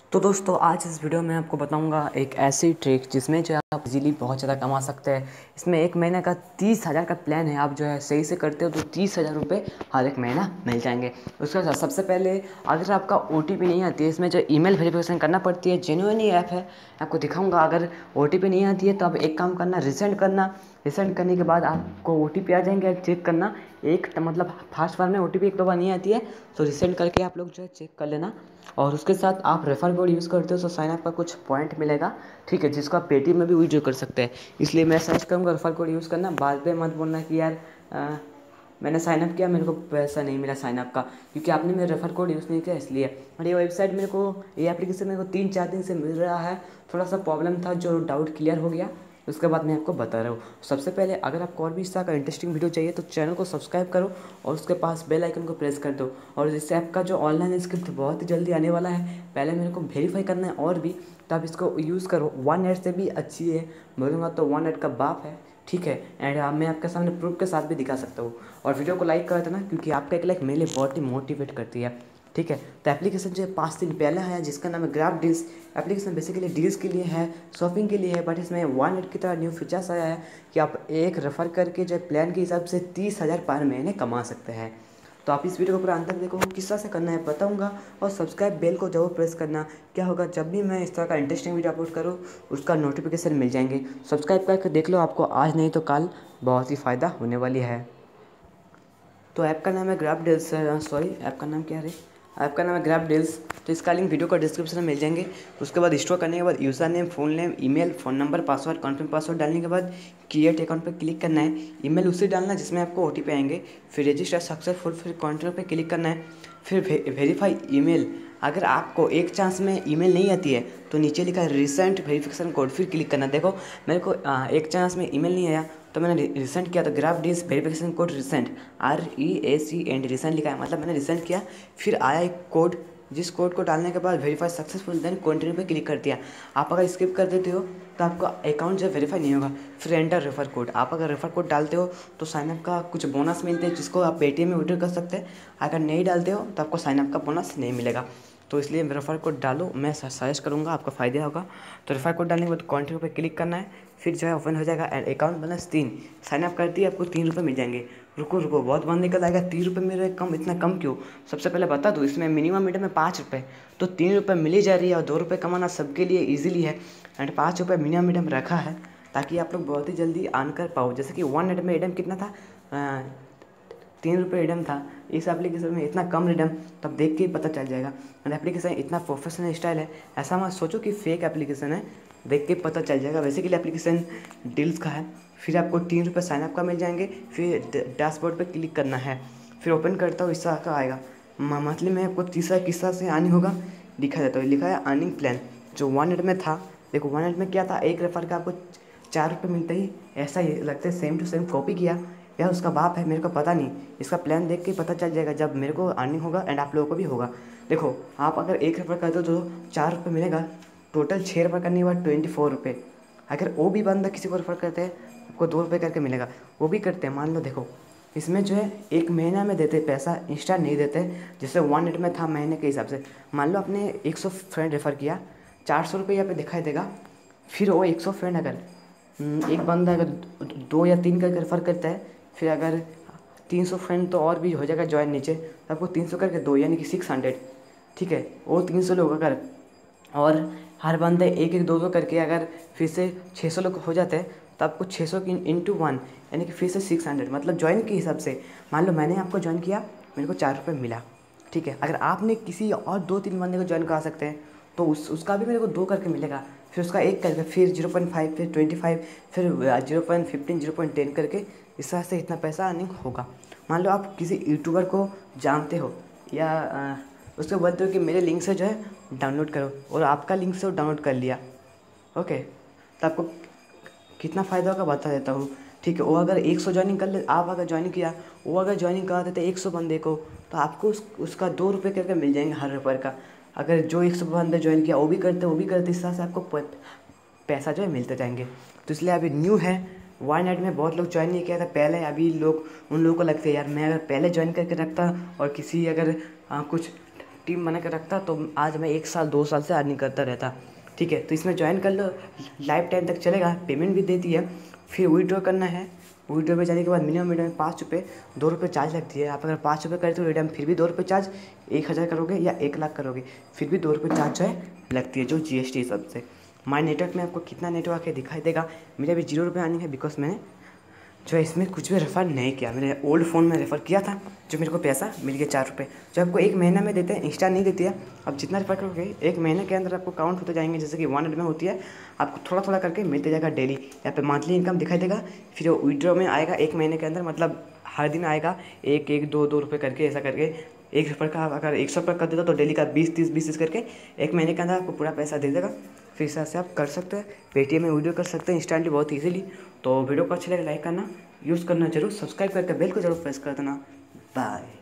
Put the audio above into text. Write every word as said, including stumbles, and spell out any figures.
तो दोस्तों आज इस वीडियो में आपको बताऊंगा एक ऐसी ट्रिक जिसमें जो है आप इजीली बहुत ज़्यादा कमा सकते हैं। इसमें एक महीने का तीस हज़ार का प्लान है। आप जो है सही से करते हो तो तीस हज़ार रुपये हर एक महीना मिल जाएंगे। उसके साथ सबसे पहले अगर आपका ओ टी पी नहीं आती है, इसमें जो ईमेल वेरिफिकेशन करना पड़ती है, जेन्युइन ही ऐप है, आपको दिखाऊंगा। अगर ओ टी पी नहीं आती है तो आप एक काम करना, रिसेंड करना। रिसेंड करने के बाद आपको ओ टी पी आ जाएंगे, चेक करना। एक मतलब फास्ट बार में ओ टी पी एक दो बार नहीं आती है तो रिसेंड करके आप लोग जो है चेक कर लेना। और उसके साथ आप रेफर कोड यूज़ करते हो तो साइन अप का कुछ पॉइंट मिलेगा, ठीक है, जिसको आप पेटीएम में भी विड्रॉ कर सकते हैं। इसलिए मैं सजेस्ट करूँगा रेफर कोड यूज़ करना। बाद में मत बोलना कि यार आ, मैंने साइन अप किया, मेरे को पैसा नहीं मिला साइन अप का, क्योंकि आपने मेरा रेफर कोड यूज़ नहीं किया इसलिए। और ये वेबसाइट मेरे को, ये एप्लीकेशन मेरे को तीन चार दिन से मिल रहा है। थोड़ा सा प्रॉब्लम था जो डाउट क्लियर हो गया, उसके बाद मैं आपको बता रहा हूँ। सबसे पहले अगर आपको और भी इस तरह का इंटरेस्टिंग वीडियो चाहिए तो चैनल को सब्सक्राइब करो और उसके पास बेल आइकन को प्रेस कर दो। और इस ऐप का जो ऑनलाइन स्क्रिप्ट बहुत ही जल्दी आने वाला है, पहले मेरे को वेरीफाई करना है और भी, तो आप इसको यूज़ करो। वन एड से भी अच्छी है, बोलूँगा तो वन एड का बाप है, ठीक है। एंड मैं आपके सामने प्रूफ के साथ भी दिखा सकता हूँ। और वीडियो को लाइक कर देना, क्योंकि आपका एक लाइक मेरे लिए बहुत ही मोटिवेट करती है, ठीक है। तो एप्लीकेशन जो है पाँच दिन पहले आया, जिसका नाम है Graph Deals. Application basically deals के लिए है, शॉपिंग के लिए है, बट इसमें वन एड की तरह न्यू फीचर्स आया है कि आप एक रेफर करके जो प्लान के हिसाब से तीस हज़ार पर महीने कमा सकते हैं। तो आप इस वीडियो को पूरा अंत तक देखो, किस तरह से करना है बताऊंगा। और सब्सक्राइब बेल को जरूर प्रेस करना। क्या होगा, जब भी मैं इस तरह का इंटरेस्टिंग वीडियो अपलोड करूँ उसका नोटिफिकेशन मिल जाएंगे। सब्सक्राइब करके देख लो, आपको आज नहीं तो कल बहुत ही फ़ायदा होने वाली है। तो ऐप का नाम है ग्राफ डील्स, सॉरी ऐप का नाम क्या है, ऐप का नाम है ग्राफ डील्स। तो इसका लिंक वीडियो का डिस्क्रिप्शन में मिल जाएंगे। उसके बाद इंस्टॉल करने के बाद user name, phone name, email, phone number, password, confirm password डालने के बाद क्रिएट अकाउंट पर क्लिक करना है। ईमेल उसे डालना जिसमें आपको ओ टी पी आएंगे। फिर रजिस्टर सक्सेसफुल, फिर कॉन्टैक्ट पे क्लिक करना है। फिर वे, वेरीफाई ईमेल। अगर आपको एक चांस में ईमेल नहीं आती है तो नीचे लिखा है रिसेंट वेरिफिकेशन कोड, फिर क्लिक करना। देखो मेरे को आ, एक चांस में ईमेल नहीं आया तो मैंने रिसेंट किया, तो Graph Deals verification code recent, R E A C and recent लिखा है, मतलब मैंने रिसेंट किया। फिर आया एक कोड, जिस कोड को डालने के बाद वेरीफाई सक्सेसफुल, देन कंटिन्यू पे क्लिक कर दिया। आप अगर स्किप कर देते हो तो आपका अकाउंट जो वेरीफाई नहीं होगा। फिर एंटर रेफर कोड, आप अगर रेफर कोड डालते हो तो साइनअप का कुछ बोनस मिलते हैं, जिसको आप पेटीएम में विड्रॉ कर सकते हैं। अगर नहीं डालते हो तो आपको साइनअप का बोनस नहीं मिलेगा। तो इसलिए रेफर कोड डालो, मैं सजेस्ट करूँगा, आपका फ़ायदा होगा। तो रेफर कोड डालने के बाद कंटिन्यू पे क्लिक करना है। फिर जो है ओपन हो जाएगा एंड अकाउंट बैलेंस तीन, साइनअप कर दिए, आपको तीन रुपये मिल जाएंगे। रुको रुको बहुत बंद निकल आएगा, तीन रुपये मेरे कम, इतना कम क्यों? सबसे पहले बता दूँ, इसमें मिनिमम मीटर में पाँच रुपये, तो तीन रुपये मिल ही जा रही है। और दो रुपये कमाना सबके लिए ईजिली है। एंड पाँच रुपये मिनिमम मीटर रखा है ताकि आप लोग बहुत ही जल्दी अर्न कर पाओ। जैसे कि वन एड में एडम कितना था, आ, तीन रुपये रिडम था। इस एप्लीकेशन में इतना कम रिडम, तब देख के ही पता चल जाएगा। एंड एप्लीकेशन इतना प्रोफेशनल स्टाइल है, ऐसा मत सोचो कि फेक एप्लीकेशन है, देख के पता चल जाएगा। बेसिकली एप्लीकेशन डील्स का है। फिर आपको तीन रुपये साइनअप का मिल जाएंगे। फिर डैशबोर्ड पे क्लिक करना है। फिर ओपन करता हूँ, इस तरह का आएगा। मंथली में आपको तीसरा किस्सा से आनी होगा, लिखा जाता है, लिखा है अर्निंग प्लान। जो वन एड में था, देखो वन एड में क्या था, एक रेफर का आपको चार रुपये मिलते ही, ऐसा ही लगता है, सेम टू सेम कॉपी किया या उसका बाप है, मेरे को पता नहीं। इसका प्लान देख के पता चल जाएगा जब मेरे को अर्निंग होगा एंड आप लोगों को भी होगा। देखो आप अगर एक रेफर करते हो तो चार रुपये मिलेगा, टोटल छः रुपये करने के बाद ट्वेंटी फोर रुपये। अगर वो भी बंदा किसी को रेफर करते हैं आपको दो रुपये करके मिलेगा, वो भी करते हैं। मान लो देखो इसमें जो है एक महीना में देते पैसा, इंस्टा नहीं देते, जैसे वन एड में था महीने के हिसाब से। मान लो आपने एक सौ फ्रेंड रेफ़र किया, चार सौ रुपये यहाँ पे दिखाई देगा। फिर वो एक सौ फ्रेंड अगर हम्म, एक बंदा अगर दो या तीन करके रेफ़र करता है, फिर अगर तीन सौ फ्रेंड तो और भी हो जाएगा ज्वाइन नीचे, तो आपको तीन सौ करके दो यानी कि सिक्स हंड्रेड, ठीक है। वो तीन सौ लोग अगर, और हर बंदे एक एक दो दो करके अगर फिर से छः सौ लोग हो जाते हैं तो आपको छः सौ की इंटू वन यानी कि फिर से सिक्स हंड्रेड, मतलब ज्वाइन के हिसाब से। मान लो मैंने आपको ज्वाइन किया, मेरे को चार रुपये मिला, ठीक है। अगर आपने किसी और दो तीन बंदे को ज्वाइन करा सकते हैं तो उस उसका भी मेरे को दो करके मिलेगा। फिर उसका एक करके, फिर जीरो पॉइंट फाइव, फिर ट्वेंटी फाइव, फिर zero point fifteen, zero point ten करके, इस तरह से इतना पैसा अर्निंग होगा। मान लो आप किसी यूट्यूबर को जानते हो या आ, उसको बोलते हो कि मेरे लिंक से जो है डाउनलोड करो, और आपका लिंक से वो डाउनलोड कर लिया, ओके, तो आपको कितना फ़ायदा होगा बता देता हूँ, ठीक है। वो अगर एक सौ ज्वाइनिंग कर ले, आप अगर ज्वाइनिंग किया, वो अगर ज्वाइनिंग करा देते एक सौ बंदे को, तो आपको उस, उसका दो रुपये करके मिल जाएंगे हर रेफर का। अगर जो एक सौ बंदे ज्वाइन किया वो भी करते वो भी करते, इस तरह से आपको पैसा जो है मिलते जाएंगे। तो इसलिए अभी न्यू है, वन एड में बहुत लोग ज्वाइन नहीं किया था पहले। अभी लोग, उन लोगों को लगता है यार मैं अगर पहले ज्वाइन करके रखता और किसी अगर आ, कुछ टीम बना के रखता तो आज मैं एक साल दो साल से अर्निंग करता रहता। ठीक है, तो इसमें ज्वाइन कर लो, लाइफ टाइम तक चलेगा, पेमेंट भी देती है। फिर विड्रॉ करना है, विड्रॉ में जाने के बाद मिनिमम मिनिमम पाँच रुपये दो रुपये चार्ज लगती है। आप अगर पाँच रुपये करते हो रिडीम फिर भी दो रुपये चार्ज, एक हज़ार करोगे या एक लाख करोगे फिर भी दो रुपये चार्ज जो है लगती है, जो जी एस टी सबसे। माई नेटवर्क में आपको कितना नेटवर्क है दिखाई देगा। मेरे अभी जीरो रुपये आनी है, बिकॉज मैंने जो है इसमें कुछ भी रेफ़र नहीं किया। मेरे ओल्ड फ़ोन में रेफ़र किया था, जो मेरे को पैसा मिल गया चार रुपये, जो आपको एक महीना में देते हैं। इंस्टा नहीं देती है। अब जितना रेफ़र करोगे एक महीने के अंदर आपको काउंट होते जाएंगे, जैसे कि वन हंड्रेड में होती है, आपको थोड़ा थोड़ा करके मिलते जाएगा डेली। यहाँ पे मंथली इनकम दिखाई देगा, फिर वो विड्रॉ में आएगा एक महीने के अंदर, मतलब हर दिन आएगा एक एक दो दो रुपये करके, ऐसा करके। एक रेफ़र का अगर एक सौ रुपये कर देता तो डेली का बीस तीस बीस तीस करके एक महीने के अंदर आपको पूरा पैसा दे देगा। फिर इस तरह से आप कर सकते हैं, पेटीएम में वीडियो कर सकते हैं इंस्टेंटली, बहुत ईजिली। तो वीडियो को अच्छी लगे लाइक करना, यूज़ करना जरूर, सब्सक्राइब करके बेल को जरूर प्रेस कर देना। बाय।